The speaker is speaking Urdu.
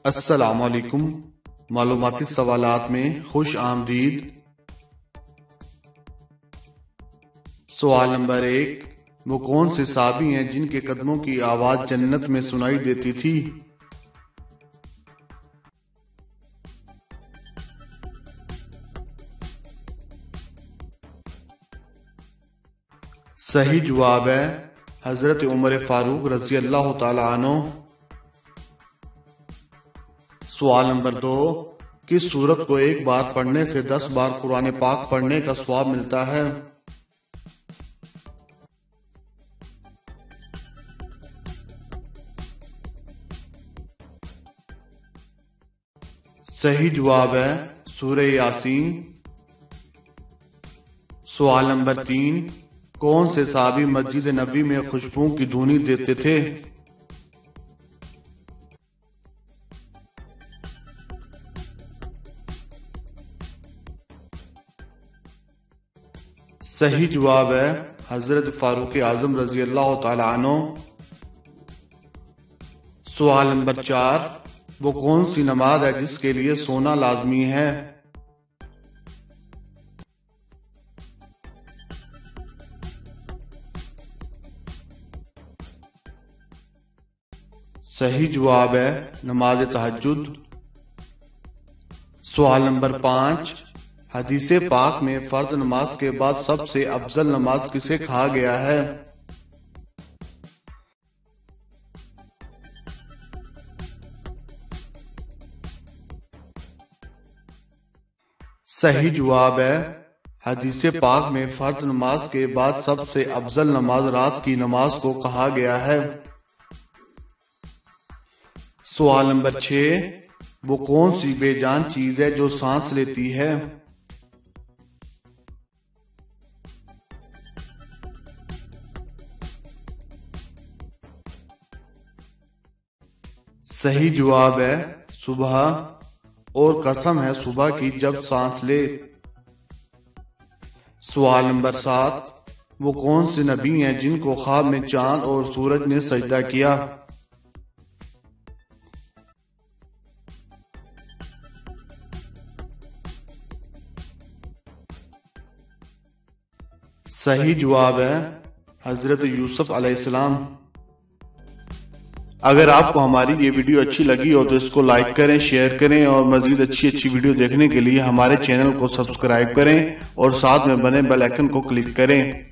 السلام علیکم۔ معلوماتی سوالات میں خوش آمدید۔ سوال نمبر 1، وہ کون سے صحابی ہیں جن کے قدموں کی آواز جنت میں سنائی دیتی تھی؟ صحیح جواب ہے حضرت عمر فاروق رضی اللہ تعالی عنہ۔ سوال نمبر 2، کس سورت کو ایک بار پڑھنے سے 10 بار قرآن پاک پڑھنے کا ثواب ملتا ہے؟ صحیح جواب ہے سورہ یاسین۔ سوال نمبر 3، کون سے صحابی مسجد نبی میں خوشبو کی دھونی دیتے تھے؟ صحیح جواب ہے حضرت فاروق اعظم رضی اللہ تعالی عنہ۔ سوال نمبر 4، وہ کون سی نماز ہے جس کے لیے سونا لازمی ہے؟ صحیح جواب ہے نماز تہجد۔ سوال نمبر 5، حدیث پاک میں فرض نماز کے بعد سب سے افضل نماز کسے کہا گیا ہے؟ صحیح جواب ہے حدیث پاک میں فرض نماز کے بعد سب سے افضل نماز رات کی نماز کو کہا گیا ہے۔ سوال نمبر 6، وہ کون سی بے جان چیز ہے جو سانس لیتی ہے؟ صحیح جواب ہے صبح، اور قسم ہے صبح کی جب سانس لے۔ سوال نمبر 7، وہ کون سے نبی ہیں جن کو خواب میں چاند اور سورج نے سجدہ کیا؟ صحیح جواب ہے حضرت یوسف علیہ السلام۔ اگر آپ کو ہماری یہ ویڈیو اچھی لگی ہو تو اس کو لائک کریں، شیئر کریں، اور مزید اچھی ویڈیو دیکھنے کے لیے ہمارے چینل کو سبسکرائب کریں اور ساتھ میں بنے بیل آئیکن کو کلک کریں۔